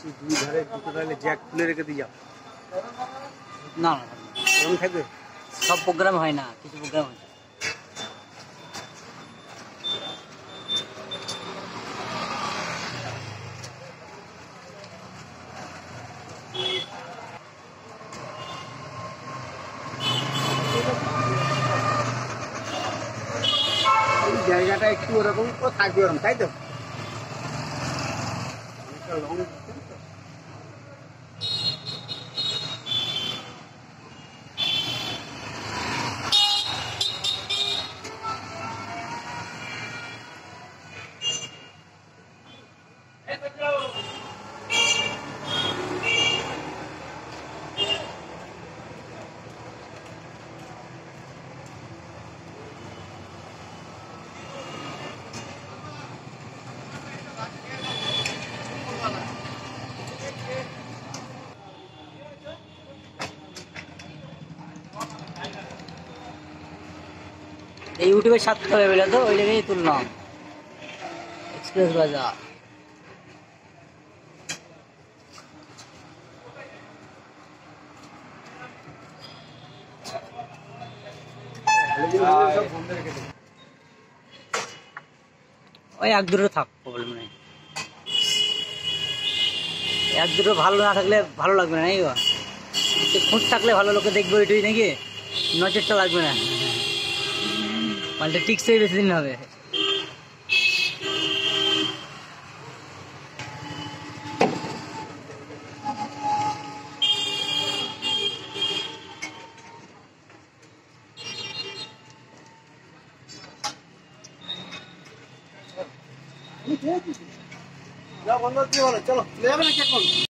দুই ধারে দুটো তাহলে জ্যাক খুলে রেখে দিয়ে যাও। না এরকম থাকবে সব প্রোগ্রাম হয় না, কিছু প্রোগ্রাম হয়। এই জায়গাটা একটু ওরকম তো থাকবে, ওরকম তাই তো? অনেকটা লং এই ইউটিউবে সাথে হবে বলে তো ওই লেগেই তুললাম। এক্সপ্রেস বাজার সব বন্ধ রেখে দেবে। ওই এক দুটো থাক, প্রবলেম নেই। এক দুটো ভালো না থাকলে ভালো লাগবে না, নাকি খুঁজ থাকলে ভালো লোকে দেখবে ওইটাই, নাকি নজরটা লাগবে না, মালটা টিকসই বেশি দিন হবে। যাও বন্ধ দিয়ে বলো, চলো চলে যাবে নাকি এখন?